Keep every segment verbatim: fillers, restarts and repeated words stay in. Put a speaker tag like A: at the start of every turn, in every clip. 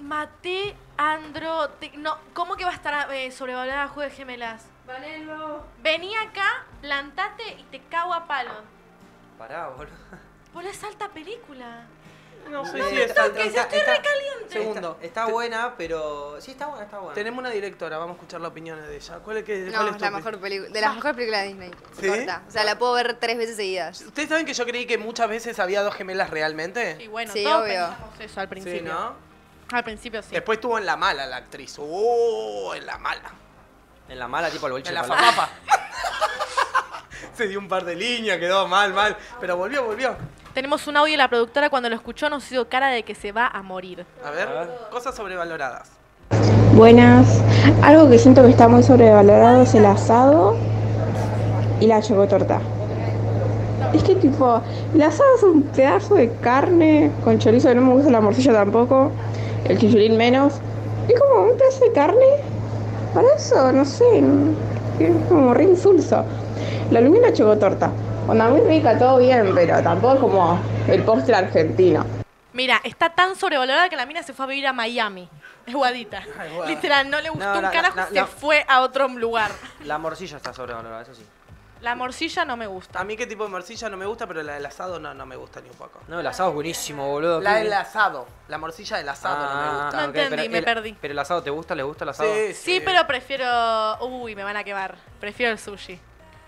A: Maté Andro... te- no, ¿cómo que va a estar eh, sobrevalorada Juego de Gemelas?
B: Vanello.
A: Vení acá, plantate y te cago a palo.
C: Pará, boludo.
A: Por es alta película.
D: No sé
A: No
D: si
A: me
D: es
A: toques,
D: alta.
A: estoy recaliente.
D: Segundo.
C: Está, está
D: Te-
C: buena, pero... Sí, está buena, está buena.
D: Tenemos una directora, vamos a escuchar las opiniones de ella. ¿Cuál es, que,
E: No,
D: cuál
E: es
D: es
E: la
D: tu
E: mejor película, de las mejores películas de Disney.
D: ¿Sí?
E: Corta. O sea, la puedo ver tres veces seguidas.
D: ¿Ustedes saben que yo creí que muchas veces había dos gemelas realmente?
A: Y bueno,
E: Sí,
A: todos
E: obvio.
A: pensamos eso al principio.
D: Sí, ¿no?
A: Al principio sí.
D: Después estuvo en la mala la actriz. ¡Oh! En la mala.
C: En la mala, tipo el boliche.
D: En la
C: con
D: famapa. Se dio un par de líneas, quedó mal, mal. Pero volvió, volvió.
A: Tenemos un audio de la productora cuando lo escuchó nos hizo cara de que se va a morir.
D: A ver,
C: A ver.
D: cosas sobrevaloradas.
F: Buenas. Algo que siento que está muy sobrevalorado es el asado y la chocotorta. Es que tipo, el asado es un pedazo de carne con chorizo, que no me gusta la morcilla tampoco, el chichulín menos. Es como un pedazo de carne. Para eso, no sé, es como re insulso. Lo mismo la chocotorta. Cuando muy rica, todo bien, pero tampoco es como el postre argentino.
A: Mira, está tan sobrevalorada que la mina se fue a vivir a Miami. Es guadita.
D: Ay, guau.
A: Literal, no le gustó
C: No,
A: un
C: la-
A: carajo
C: la-
A: y
C: la-
A: se fue a otro lugar.
C: La morcilla está sobrevalorada, eso sí.
A: La morcilla no me gusta.
D: A mí qué tipo de morcilla no me gusta, pero la del asado no, no me gusta ni un poco.
C: No, el asado es buenísimo, boludo.
D: La
C: ¿Qué-
D: del asado. La morcilla del asado no me
C: Ah,
D: gusta.
A: No
C: ok,
A: entendí,
C: pero
A: me
C: el-
A: perdí.
C: ¿Pero el asado te gusta? ¿Le gusta el asado?
D: Sí,
A: Sí, pero prefiero... Uy, me van a quemar. Prefiero el sushi.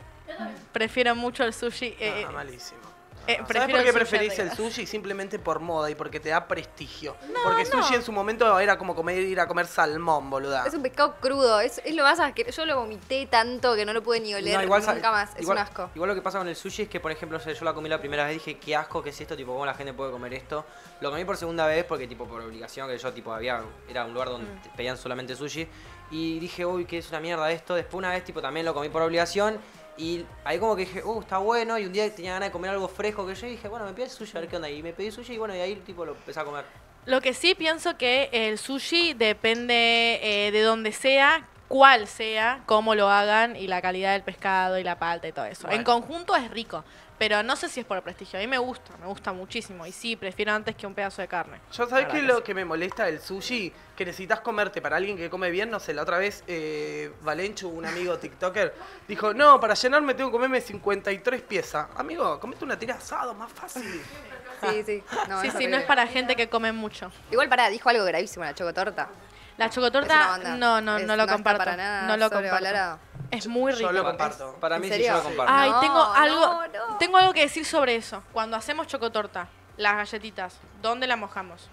A: Prefiero mucho el sushi. eh,
D: Ah, malísimo.
A: eh,
D: ¿Sabes
A: prefiero
D: por qué
A: el sushi
D: preferís el
A: arriba.
D: sushi? Simplemente por moda y porque te da prestigio. porque sushi en su momento era como comer, ir a comer salmón, boluda.
E: Es un pescado crudo, es, es lo más asqueroso. Yo lo vomité tanto que no lo pude ni oler
C: No, igual, sa-
E: nunca más. Es
C: igual-
E: un asco.
C: Igual lo que pasa con el sushi es que, por ejemplo, yo la comí la primera vez y dije, qué asco, qué es esto, tipo, cómo la gente puede comer esto. Lo comí por segunda vez porque, tipo, por obligación, que yo, tipo, había, era un lugar donde
E: Mm.
C: te pedían solamente sushi. Y dije, uy, qué es una mierda esto. Después una vez, tipo, también lo comí por obligación. Y ahí como que dije, uh, está bueno. Y un día tenía ganas de comer algo fresco que yo y dije, bueno, me pedí sushi, a ver qué onda. Y me pedí sushi y bueno, y ahí, tipo, lo empecé a comer.
A: Lo que sí pienso que el sushi depende eh, de donde sea, cuál sea, cómo lo hagan y la calidad del pescado y la palta y todo eso.
D: Bueno.
A: En conjunto es rico, pero no sé si es por prestigio. A mí me gusta, me gusta muchísimo. Y sí, prefiero antes que un pedazo de carne.
D: Yo, ¿sabes
A: La
D: qué es
A: verdad
D: lo
A: que sí.
D: que me molesta del sushi? Que necesitas comerte para alguien que come bien. No sé, la otra vez eh, Valenchu, un amigo tiktoker, dijo, no, para llenarme tengo que comerme cincuenta y tres piezas. Amigo, comete una tira asado, más fácil.
E: Sí, sí. No,
A: sí,
E: es
A: sí, no
E: horrible.
A: es para gente que come mucho.
E: Igual pará, dijo algo gravísimo la chocotorta.
A: La
E: Es una
A: chocotorta,
E: banda.
A: no, no,
E: Es-
A: no lo
E: está
A: comparto.
E: para nada
A: no lo comparto.
E: sobrevalorado.
A: Es muy rico.
D: Yo lo comparto.
C: Para
E: ¿En
C: mí sí,
E: serio?
C: yo lo comparto.
A: Ay,
E: No,
A: tengo algo,
E: no, no.
A: tengo algo que decir sobre eso. Cuando hacemos chocotorta, las galletitas, ¿dónde la mojamos?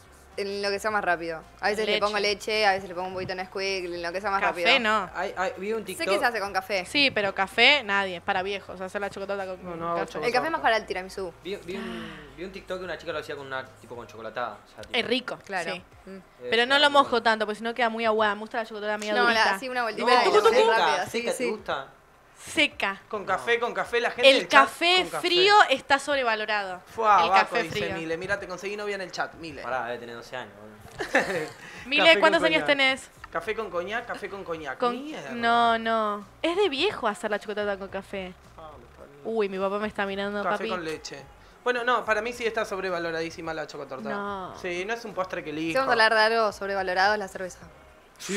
E: En lo que sea más rápido. A veces
A: Leche.
E: le pongo leche, a veces le pongo un poquito de Nesquik, en lo que sea más
A: Café
E: rápido.
A: no.
C: Hay, hay- vi un
E: Sé
C: TikTok.
E: que se hace con café.
A: Sí, pero café, nadie. Para viejos, hacer la chocotorta con
D: No, no hago
A: café.
D: choco-
E: El café es más para el tiramisú.
C: Vi, vi un, vi un TikTok que una chica lo hacía con una, tipo con chocolatada. O sea, tipo,
A: Es rico,
E: Claro.
A: sí.
E: Mm.
C: es
A: Pero no
C: una
A: lo
C: muy
A: mojo
C: buena.
A: tanto, porque si no queda muy aguada. Me gusta la chocotorta media
E: No,
A: durita.
E: la, así una vueltita
C: No,
E: y la haces
C: seca,
E: rápida. Sí,
C: seca, ¿te
E: sí.
C: gusta?
A: Seca.
D: Con café, con café, la gente
A: El
D: del chat,
A: café
D: con café.
A: frío está sobrevalorado.
D: Fuá,
A: El
D: Baco,
A: café
D: dice
A: frío.
D: Mile. Mira, te conseguí novia en el chat, Mile.
C: Pará, debe tener doce años. boludo.
A: Mile,
D: Café
A: ¿cuántos
D: con
A: años
D: coñac.
A: tenés?
D: Café con coñac, café con coñac.
A: Con-
D: Mierda.
A: No, no. Es de viejo hacer la chocotorta con café. Uy, mi papá me está mirando,
D: Café
A: papi.
D: con leche. Bueno, no, para mí sí está sobrevaloradísima la chocotorta.
A: No.
D: Sí, no es un postre que elijo.
E: Si vamos a hablar de algo sobrevalorado, es la cerveza.
C: ¡Sí!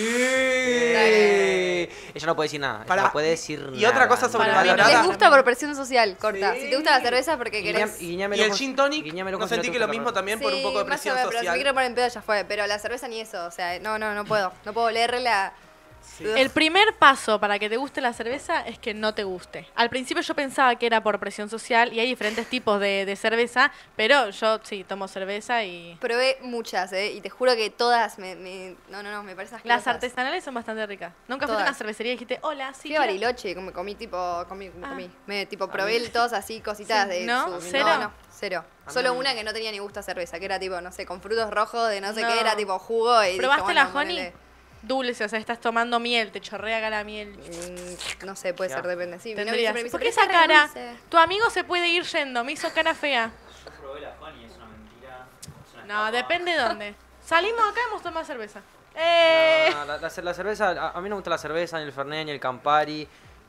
E: Dale.
C: Ella no puede decir nada. Ella
D: Pará.
C: no puede decir nada.
D: Y otra cosa
A: Para mí no.
D: sobrevalorada.
E: Les gusta por presión social, corta.
D: Sí.
E: Si te gusta la cerveza, porque
C: Guiñam-
E: querés...
C: guiñame
D: Y el
C: los
D: gin
C: ojos-
D: tonic,
C: guiñame los
D: no
C: ojos y
D: sentí
C: te
D: que lo
C: gusta
D: mismo
C: la
D: también por un poco de
E: más o
D: presión
E: menos, pero si me
D: social.
E: quiero poner en pedo ya fue. Pero la cerveza ni eso, o sea, no, no, no puedo. No puedo leerla.
D: Sí.
A: El primer paso para que te guste la cerveza es que no te guste. Al principio yo pensaba que era por presión social y hay diferentes tipos de, de cerveza, pero yo sí tomo cerveza y...
E: Probé muchas, ¿eh? Y te juro que todas me... me- no, no, no, me parecen
A: Las
E: asquerosas.
A: artesanales son bastante ricas. Nunca fuiste a una
E: Todas.
A: cervecería y dijiste, hola, sí.
E: Fui a
A: quiero-".
E: Bariloche, comí, comí tipo, comí,
A: Ah.
E: comí. Me tipo probé todas así cositas
A: Sí,
E: de
A: ¿no?
E: su-
A: ¿Cero?
E: No, no, cero.
C: A
E: Solo
C: mí-
E: una que no tenía ni gusto a cerveza, que era tipo, no sé, con frutos rojos de no sé
A: No.
E: qué, era tipo jugo y dije,
A: ¿Probaste
E: bueno,
A: la honey?
E: ponele.
A: Dulce, o sea, estás tomando miel, te chorrea acá la miel.
E: Mm, no sé, puede
C: Ya.
E: ser, depende. Sí, mi novio
A: Tendrías.
E: siempre me dice,
A: ¿Por qué
E: "Pero
A: esa
E: está re
A: cara?
E: dulce".
A: Tu amigo se puede ir yendo, me hizo cara fea.
G: Yo probé la Honey, es una mentira. Es una
A: No,
G: estafa.
A: depende de dónde. Salimos acá y hemos tomado cerveza. ¡Eh!
C: No, no, la, la- la cerveza, a, a mí no me gusta la cerveza, ni el Fernet, ni el Campari.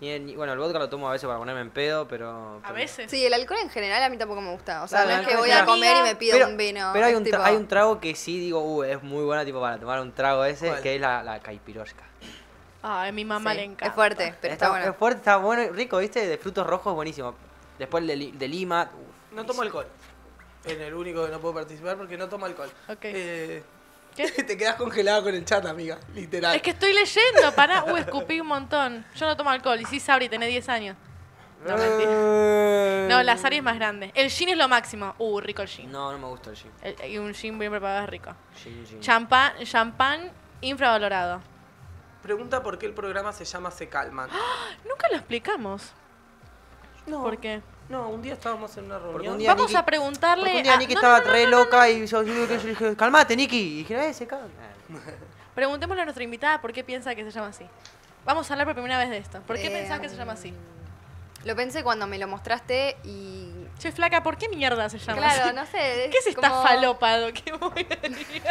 C: Ni, ni- bueno, el vodka lo tomo a veces para ponerme en pedo, pero...
A: A
C: pero-
A: veces.
E: Sí, el alcohol en general a mí tampoco me gusta. O sea,
C: Claro,
E: no es que
C: no,
E: voy
C: claro.
E: a comer y me pido
C: Pero,
E: un vino.
C: pero hay,
E: es
C: un tra-
E: tipo-
C: hay un trago que sí digo, uh, es muy bueno tipo para tomar un trago ese,
D: ¿Cuál?
C: que es la, la caipirosca.
A: Ay, a mi mamá
E: Sí,
A: le encanta.
E: es fuerte, pero está, bueno.
C: Es fuerte, está bueno, rico, ¿viste? De frutos rojos, buenísimo. Después el de, li- de lima. uf,
D: No tomo alcohol. En el único que no puedo participar porque no tomo alcohol.
A: Ok.
D: Eh,
A: ¿Qué?
D: Te quedas congelado con el chat, amiga. Literal.
A: Es que estoy leyendo, pará. Uh, escupí un montón. Yo no tomo alcohol. Y sí, Sabri, tenés diez años. No, mentira. No, la Sari es más grande. El gin es lo máximo. Uh, rico el gin.
C: No, no me gusta el gin.
A: El- y un gin bien preparado es rico.
C: Gin, gin.
A: Champán, champán infravalorado.
D: Pregunta por qué el programa se llama Se Calman.
A: Nunca lo explicamos.
D: No,
A: ¿Por qué?
D: no, un día estábamos en una
C: Porque
D: reunión.
C: un día
A: Vamos
C: Niki-
A: a preguntarle
C: Porque un día
A: a-
C: Niki
A: no,
C: estaba
A: no, no,
C: re
A: no, no.
C: loca y yo, yo- yo- yo dije, calmate, Niki. Y dije, eh, se calma.
A: Preguntémosle a nuestra invitada por qué piensa que se llama así. Vamos a hablar por primera vez de esto. ¿Por qué
E: Eh,
A: pensás que se llama así?
E: Lo pensé cuando me lo mostraste y...
A: Che, flaca, ¿por qué mierda se llama
E: Claro,
A: así?
E: no sé.
A: ¿Qué es esta
E: como-
A: falopado que voy a decir?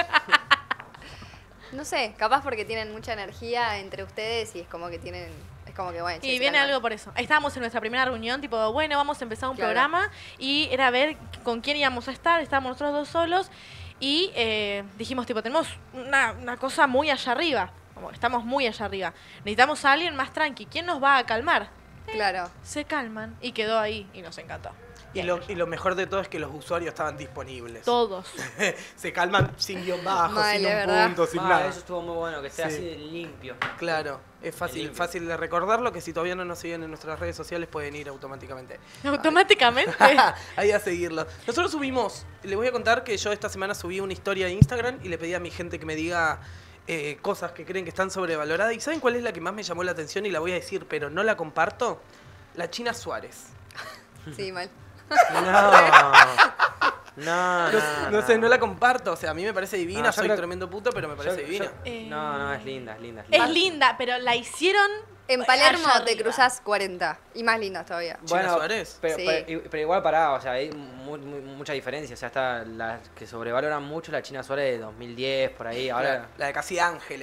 E: No sé, capaz porque tienen mucha energía entre ustedes y es como que tienen... Es como que, bueno, che,
A: Y
E: se
A: viene
E: calman.
A: algo por eso. Ahí estábamos en nuestra primera reunión, tipo, bueno, vamos a empezar un
E: Claro.
A: programa y era ver con quién íbamos a estar, estábamos nosotros dos solos y eh, dijimos, tipo, tenemos una, una cosa muy allá arriba, como estamos muy allá arriba, necesitamos a alguien más tranqui, ¿quién nos va a calmar?
E: Claro.
A: Se calman y quedó ahí y nos encantó.
D: Y lo, y lo mejor de todo es que los usuarios estaban disponibles.
A: Todos.
D: Se calman sin guión bajo,
E: Mal,
D: sin
E: es
D: un
E: verdad.
D: punto, sin
C: Ah,
D: nada.
C: eso estuvo muy bueno, que sea
D: Sí.
C: así de limpio.
D: Claro, es fácil,
C: limpio.
D: fácil de recordarlo, que si todavía no nos siguen en nuestras redes sociales pueden ir automáticamente.
A: Automáticamente.
D: Ahí a seguirlo. Nosotros subimos, les voy a contar que yo esta semana subí una historia de Instagram y le pedí a mi gente que me diga eh, cosas que creen que están sobrevaloradas. ¿Y saben cuál es la que más me llamó la atención y la voy a decir, pero no la comparto? La China Suárez.
E: Sí, mal.
C: No. No,
D: No,
C: no,
D: no sé, no la comparto. O sea, a mí me parece divina,
C: No, yo
D: soy
C: creo-
D: tremendo puto, pero me parece
C: Yo-
D: divina.
C: yo-
A: Eh,
C: No, no, es linda, es linda.
A: Es linda, pero la hicieron
E: En Palermo
A: allá
E: te
A: arriba.
E: cruzás cuarenta. Y más lindas todavía.
D: China Suárez.
C: Pero,
E: Sí.
C: pero, pero igual pará, o sea, hay mu- mu- mucha diferencia. O sea, está las que sobrevaloran mucho la China Suárez de dos mil diez, por ahí. Ahora,
D: La, la de Casi Ángeles.